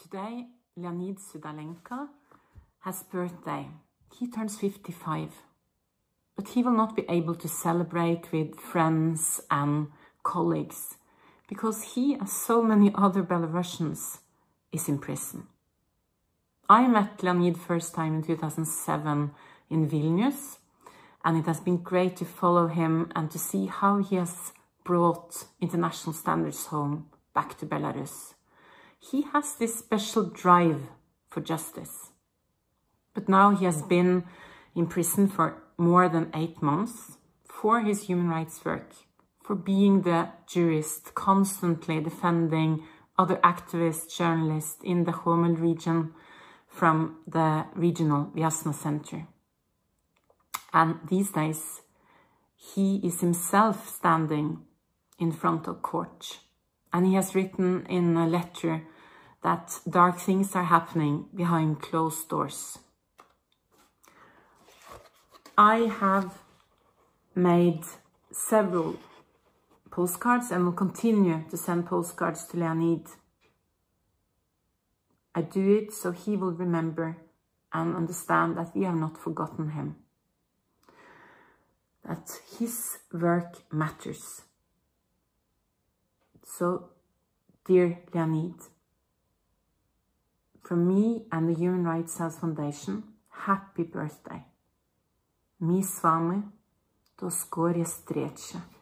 Today, Leonid Sudalenko has birthday. He turns 55, but he will not be able to celebrate with friends and colleagues because he, as so many other Belarusians, is in prison. I met Leonid first time in 2007 in Vilnius, and it has been great to follow him and to see how he has brought international standards home back to Belarus. He has this special drive for justice. But now he has been in prison for more than 8 months for his human rights work, for being the jurist constantly defending other activists, journalists in the Homel region from the regional Vyazma Center. And these days, he is himself standing in front of court. And he has written in a letter that dark things are happening behind closed doors. I have made several postcards and will continue to send postcards to Leonid. I do it so he will remember and understand that we have not forgotten him. That his work matters. So, dear Leonid, from me and the Human Rights House Foundation, happy birthday. Mi s vami do skorje sreće.